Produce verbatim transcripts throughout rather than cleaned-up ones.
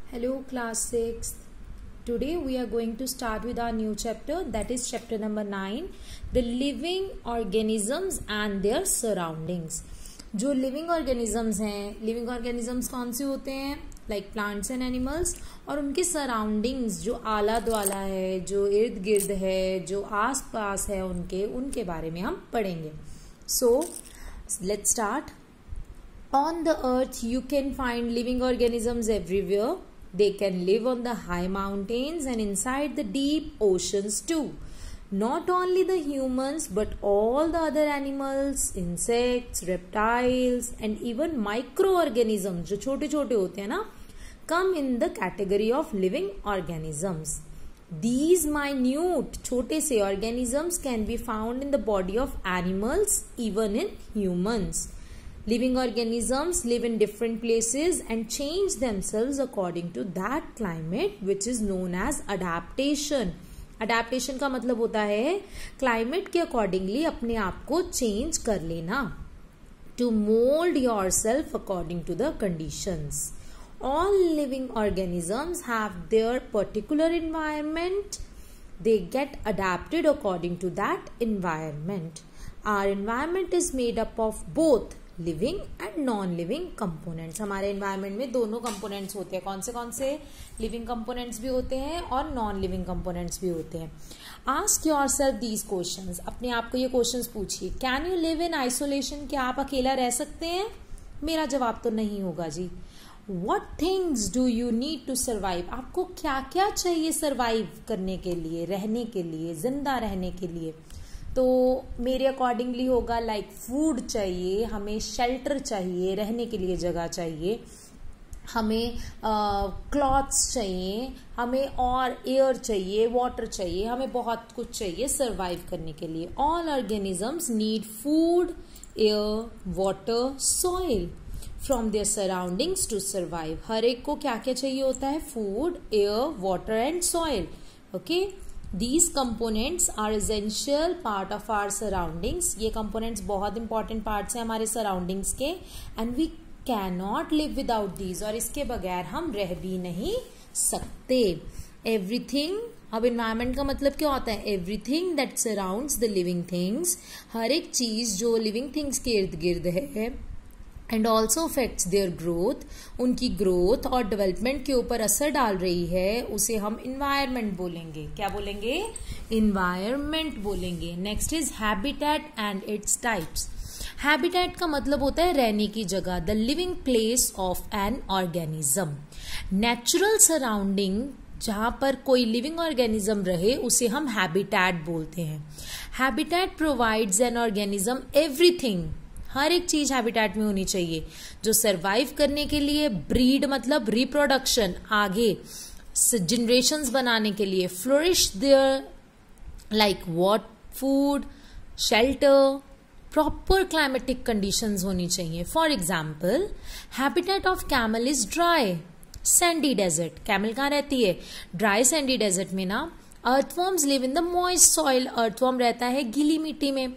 Hello class sixth. Today we are going to start with our new chapter, that is chapter number nine, the living organisms and their surroundings. जो living organisms हैं, living organisms कौन से होते हैं? Like plants and animals, और उनके surroundings जो आला द्वाला है, जो इर्द गिर्द है, जो आस पास है उनके उनके बारे में हम पढ़ेंगे. So let's start. On the earth you can find living organisms everywhere. They can live on the high mountains and inside the deep oceans too. Not only the humans but all the other animals, insects, reptiles and even microorganisms जो छोटे छोटे होते हैं ना, come in the category of living organisms. These minute छोटे से organisms can be found in the body of animals, even in humans. Living organisms live in different places and change themselves according to that climate, which is known as adaptation. Adaptation का मतलब होता है climate के accordingly अपने आप को change कर लेना. To mold yourself according to the conditions. All living organisms have their particular environment. They get adapted according to that environment. Our environment is made up of both living and non living components. हमारे environment में दोनों components होते हैं. कौन से कौन से? Living components भी होते हैं और नॉन लिविंग कंपोनेंट्स भी होते हैं. Ask yourself these questions. अपने आप को ये क्वेश्चंस पूछिए. Can you live in isolation? क्या आप अकेला रह सकते हैं? मेरा जवाब तो नहीं होगा जी. What things do you need to survive? आपको क्या क्या चाहिए सर्वाइव करने के लिए, रहने के लिए, जिंदा रहने के लिए? तो मेरे अकॉर्डिंगली होगा लाइक फूड चाहिए, हमें शेल्टर चाहिए, रहने के लिए जगह चाहिए, हमें क्लॉथ्स चाहिए, हमें और एयर चाहिए, वाटर चाहिए, हमें बहुत कुछ चाहिए सर्वाइव करने के लिए. All organisms need food, air, water, soil from their surroundings to survive. हर एक को क्या क्या चाहिए होता है? Food, air, water and soil. Okay, These components are essential part of our surroundings. ये components बहुत important parts हैं हमारे surroundings के, and we cannot live without these. और इसके बगैर हम रह भी नहीं सकते. Everything, अब environment का मतलब क्या होता है? Everything that surrounds the living things, हर एक चीज जो living things के इर्द गिर्द है, and also affects their growth, उनकी ग्रोथ और डेवलपमेंट के ऊपर असर डाल रही है, उसे हम इन्वायरमेंट बोलेंगे. क्या बोलेंगे? इन्वायरमेंट बोलेंगे. Next is habitat and its types. Habitat का मतलब होता है रहने की जगह, the living place of an organism. Natural surrounding जहां पर कोई लिविंग ऑर्गेनिज्म रहे उसे हम हैबिटेट बोलते हैं. Habitat provides an organism everything. हर एक चीज हैबिटेट में होनी चाहिए जो सरवाइव करने के लिए, ब्रीड मतलब रिप्रोडक्शन, आगे जनरेशंस बनाने के लिए, flourish their like what, food, shelter, proper climatic conditions होनी चाहिए. For example, habitat of camel is dry sandy desert. Camel कहाँ रहती है? ड्राई सैंडी डेजर्ट में ना. Earthworms live in the moist soil. Earthworm रहता है गीली मिट्टी में.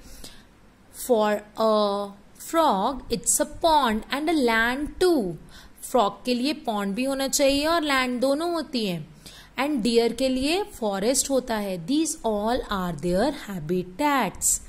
For a frog it's a pond and a land too. Frog के लिए पॉन्ड भी होना चाहिए और लैंड दोनों होती है. एंड डियर के लिए फॉरेस्ट होता है. These all are their habitats.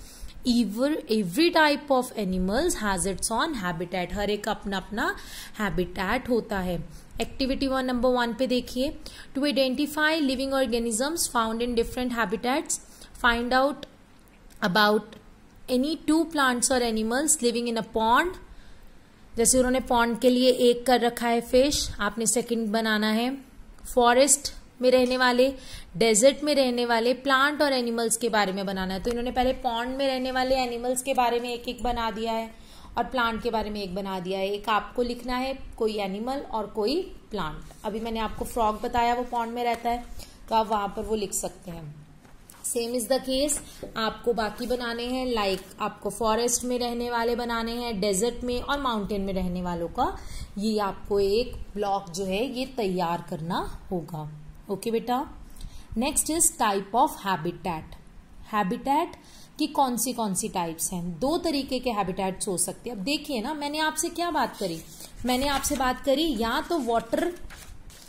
Every type of animals has its own habitat. हर एक अपना अपना हैबिटेट होता है. एक्टिविटी वन नंबर वन पे देखिए. To identify living organisms found in different habitats, find out about any two plants or animals living in a pond. जैसे उन्होंने पॉन्ड के लिए एक कर रखा है फिश, आपने सेकंड बनाना है. फॉरेस्ट में रहने वाले, डेजर्ट में रहने वाले प्लांट और एनिमल्स के बारे में बनाना है. तो इन्होंने पहले पॉन्ड में रहने वाले एनिमल्स के बारे में एक एक बना दिया है और प्लांट के बारे में एक बना दिया है. एक आपको लिखना है कोई एनिमल और कोई प्लांट. अभी मैंने आपको फ्रॉग बताया, वो पॉन्ड में रहता है, तो आप वहां पर वो लिख सकते हैं. सेम इज द केस आपको बाकी बनाने हैं, लाइक like आपको फॉरेस्ट में रहने वाले बनाने हैं, डेजर्ट में और माउंटेन में रहने वालों का. ये आपको एक ब्लॉक जो है ये तैयार करना होगा. ओके बेटा. Next is type of habitat. Habitat की कौन सी कौन सी टाइप्स हैं? दो तरीके के हैबिटेट्स हो सकते हैं. अब देखिए ना, मैंने आपसे क्या बात करी? मैंने आपसे बात करी या तो वाटर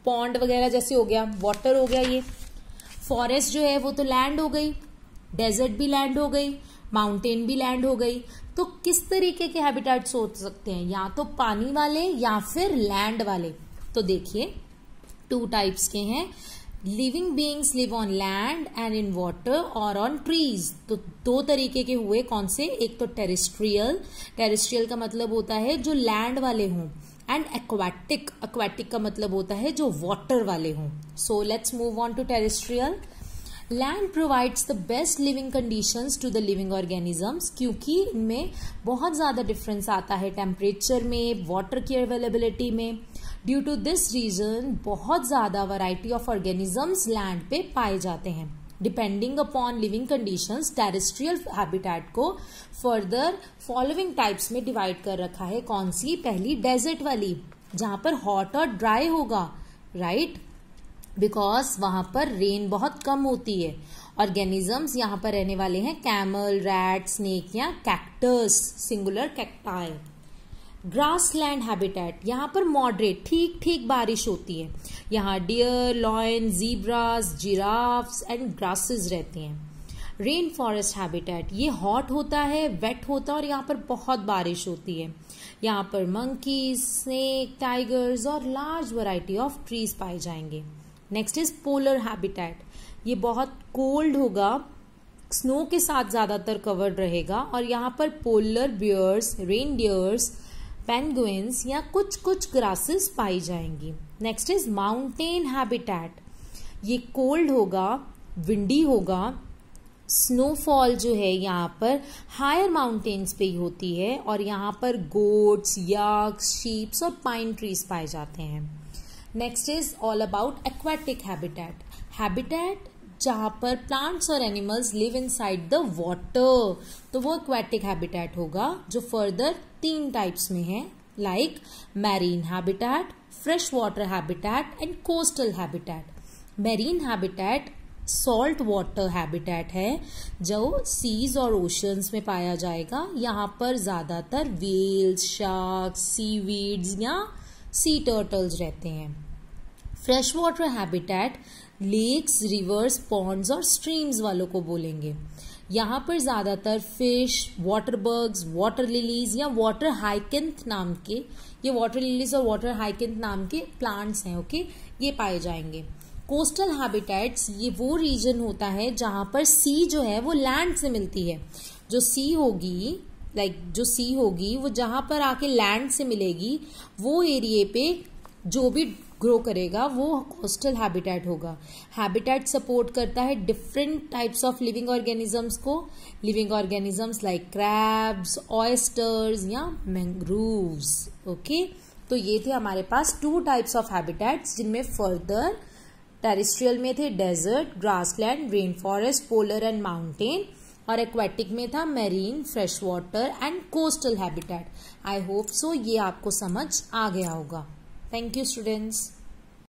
पॉन्ड वगैरह जैसे हो गया, वाटर हो गया ये। फॉरेस्ट जो है वो तो लैंड हो गई, डेजर्ट भी लैंड हो गई, माउंटेन भी लैंड हो गई। तो किस तरीके के हैबिटेट्स हो सकते हैं, या तो पानी वाले या फिर लैंड वाले। तो देखिए टू टाइप्स के हैं, living beings live on land and in water और ऑन ट्रीज। तो दो तरीके के हुए, कौन से, एक तो टेरेस्ट्रियल, टेरेस्ट्रियल का मतलब होता है जो लैंड वाले हों, एंड एक्वाटिक, एक्वाटिक का मतलब होता है जो वाटर वाले हों। So let's move on to terrestrial. Land provides the best living conditions to the living organisms, क्योंकि इनमें बहुत ज्यादा डिफरेंस आता है टेम्परेचर में, वाटर की अवेलेबिलिटी में। ड्यू टू दिस रीजन बहुत ज्यादा वैरायटी ऑफ ऑर्गेनिजम्स लैंड पे पाए जाते हैं। Depending upon living conditions, terrestrial habitat को फर्दर फॉलोइंग टाइप्स में डिवाइड कर रखा है। कौन सी, पहली डेजर्ट वाली, जहां पर हॉट और ड्राई होगा, राइट, बिकॉज वहां पर रेन बहुत कम होती है। ऑर्गेनिजम्स यहाँ पर रहने वाले हैं कैमल, रैट, स्नेक या cactus, singular cacti. Grassland habitat, यहाँ पर मॉडरेट, ठीक ठीक बारिश होती है। यहाँ deer, lion, zebras, giraffes and grasses रहते हैं। रेन फॉरेस्ट हैबिटेट, ये हॉट होता है, वेट होता है और यहाँ पर बहुत बारिश होती है। यहाँ पर मंकीज, स्नेक, टाइगर्स और लार्ज वैरायटी ऑफ ट्रीज पाए जाएंगे। नेक्स्ट इज पोलर हैबिटेट, ये बहुत कोल्ड होगा, स्नो के साथ ज्यादातर कवर्ड रहेगा और यहाँ पर पोलर बियर्स, रेनडियर्स, पेंगुइन्स या कुछ कुछ ग्रासेस पाई जाएंगी। नेक्स्ट इज माउंटेन हैबिटेट, ये कोल्ड होगा, विंडी होगा, स्नोफॉल जो है यहाँ पर हायर माउंटेन्स पे ही होती है और यहाँ पर गोट्स, याक्स, शीप्स और पाइन ट्रीज पाए जाते हैं। Next is all about aquatic habitat, habitat जहां पर प्लांट्स और animals live inside the water, तो वो एक्वाटिक हैबिटेट होगा, जो फर्दर तीन टाइप्स में है, like marine habitat, fresh water habitat and coastal habitat. Marine habitat salt water habitat है जो सीज और ओशंस में पाया जाएगा। यहाँ पर ज्यादातर व्हेल्स, शार्क्स, सीवीड्स या सी टर्टल्स रहते हैं। Fresh water habitat lakes, rivers, ponds और स्ट्रीम्स वालों को बोलेंगे। यहाँ पर ज्यादातर fish, water bugs, water lilies या वाटर हाइकिंथ नाम के, ये वाटर लिलीज और वाटर हाइकिंथ नाम के प्लांट्स हैं, ओके, ये पाए जाएंगे। कोस्टल हैबिटेट्स, ये वो रीजन होता है जहां पर सी जो है वो लैंड से मिलती है। जो सी होगी, लाइक like, जो सी होगी वो जहां पर आके लैंड से मिलेगी, वो एरिया पे जो भी ग्रो करेगा वो कोस्टल हैबिटेट होगा। हैबिटेट सपोर्ट करता है different types of living organisms को, living organisms like crabs, oysters या मैंग्रोव्स, ओके। तो ये थे हमारे पास टू टाइप्स ऑफ हैबिटेट्स, जिनमें फर्दर टेरेस्ट्रियल में थे desert, grassland, rain forest, polar and mountain, और एक्वेटिक में था marine, fresh water and coastal habitat. I hope so ये आपको समझ आ गया होगा। Thank you, students.